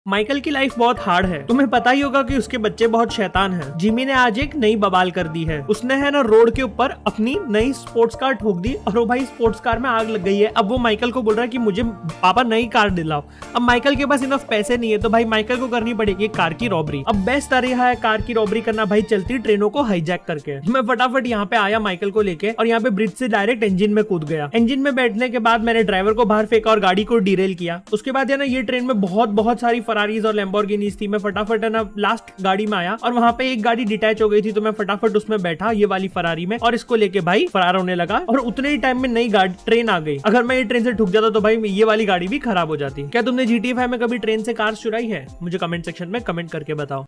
Michael की life बहुत hard है। तुम्हें पता ही होगा कि उसके बच्चे बहुत शैतान हैं। जिमी ने आज एक नई बवाल कर दी है। उसने है ना रोड के ऊपर अपनी नई स्पोर्ट्स कार ठोक दी और वो भाई स्पोर्ट्स कार में आग लग गई है। अब वो माइकल को बोल रहा है कि मुझे पापा नई कार दिलाओ। अब माइकल के पास इनफ पैसे नहीं है तो भाई माइकल को करनी पड़ेगी कार की रॉबरी। अब बेस्ट तरीका है कार की रॉबरी करना भाई चलती ट्रेनों को हाईजैक करके। मैं फटाफट यहाँ पे आया माइकल को लेके और यहाँ पे ब्रिज से डायरेक्ट इंजन में कूद गया। इंजन में बैठने के बाद मैंने ड्राइवर को बाहर फेंका और गाड़ी को डिरेल किया। उसके बाद है ना ये ट्रेन में बहुत सारी फरारीज और लैम्बोर्गिनीज थी। मैं फटाफट है ना लास्ट गाड़ी में आया और वहां पे एक गाड़ी डिटैच हो गई थी तो मैं फटाफट उसमें बैठा ये वाली फरारी में और इसको लेके भाई फरार होने लगा। और उतने ही टाइम में नई गाड़ी ट्रेन आ गई। अगर मैं ये ट्रेन से ठुक जाता तो भाई ये वाली गाड़ी भी खराब हो जाती। क्या तुमने GTA 5 में कभी ट्रेन से कार चुराई है? मुझे कमेंट सेक्शन में कमेंट करके बताओ।